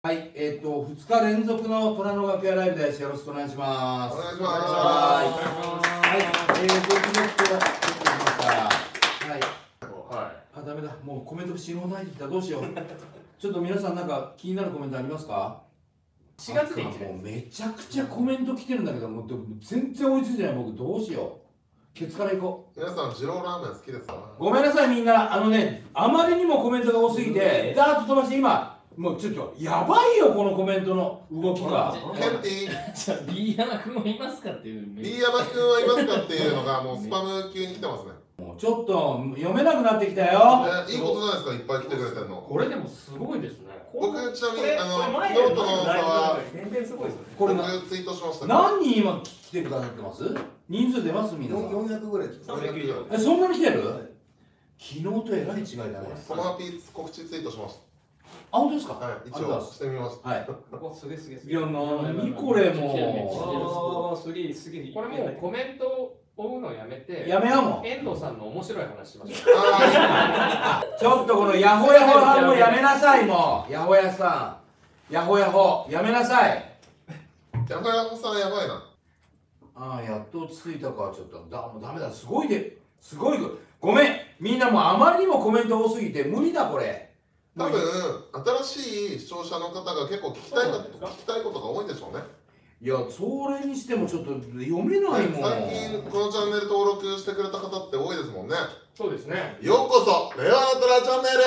はい、2日連続の虎の楽屋ライブです。よろしくお願いします。 お願いします。 はい、続々とやってきました。はい。あ、ダメだ。もうコメント死ぬほど入ってきた。どうしよう。ちょっと皆さんなんか気になるコメントありますか？4月でもうめちゃくちゃコメント来てるんだけど、もう全然追いついてない。僕どうしよう。ケツから行こう。 皆さん、二郎ラーメン好きですか？ ごめんなさいみんな。あまりにもコメントが多すぎて、ダーッと飛ばして今。もうちょっとやばいよこのコメントの動きが。 ケンティじゃあ B 山君もいますかっていう。 B 山君はいますかっていうのがもうスパム級に来てますね。 もうちょっと読めなくなってきたよ。 いいことじゃないですか、いっぱい来てくれてるの。 これでもすごいですね。 僕ちなみにノートの差は全然すごいですね。 これ僕ツイートしました。 何人今来てくださってます？人数出ますみんな。 400ぐらい。 え、そんなに来てる？昨日とえらい違いだね。 トマハピー告知ツイートしました。 あ、本当ですか？ はい、一応してみました。 はい。 すげえすげえ。 いや、何これもう。 すげえすげえ。これもうコメントを追うのやめて。 やめようもん。 遠藤さんの面白い話しましょう。 ちょっとこのヤホヤホさんもやめなさいもう。ヤホヤさん。ヤホヤホやめなさい。 ヤホヤホさんやばいな。 ああ、やっと落ち着いたか。ちょっともうダメだ。すごいで。すごい。ごめん。みんなもうあまりにもコメント多すぎて無理だこれ。 多分新しい視聴者の方が結構聞きたいことが多いんでしょうね。 いや、それにしてもちょっと読めないもん。 最近このチャンネル登録してくれた方って多いですもんね。 そうですね。 ようこそ令和の虎チャンネ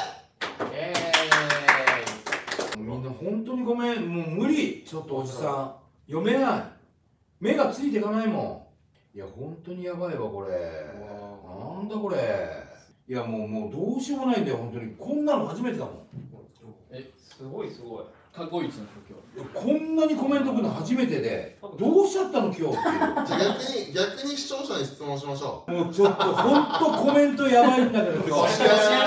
ル。 みんな本当にごめん。もう無理。ちょっとおじさん読めない。目がついていかないもん。いや、本当にやばいわこれ。なんだこれ。いや、もうどうしようもないんだよ本当に。こんなの初めてだもん。 すごいすごい。過去一の状況。 こんなにコメント来るの初めてで、どうしちゃったの今日っていう。 じゃあ逆に視聴者に質問しましょう。 もうちょっと本当コメントやばいんだけど今日。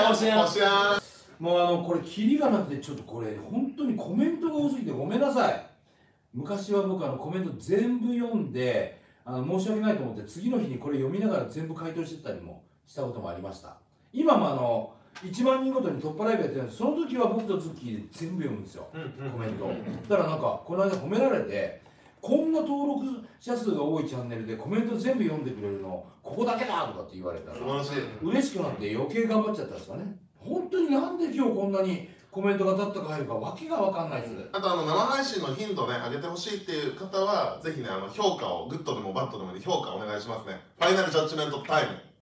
もうこれキリがなくて、ちょっとこれ本当にコメントが多すぎてごめんなさい。昔は僕コメント全部読んで申し訳ないと思って次の日にこれ読みながら全部回答してたりもしたこともありました。今も1万人ごとに突破ライブやってるんです。その時は僕とズッキーで全部読むんですよ、コメント。だからなんかこの間褒められて、こんな登録者数が多いチャンネルでコメント全部読んでくれるのここだけだとかって言われたら素晴らしい。 嬉しくなって余計頑張っちゃったんですかね。本当になんで今日こんなにコメントがたったか入るかわけが分かんないです。 あと生配信の頻度ね上げてほしいっていう方はぜひね評価をグッドでもバッドでもいい評価お願いしますね。ファイナルジャッジメントタイム。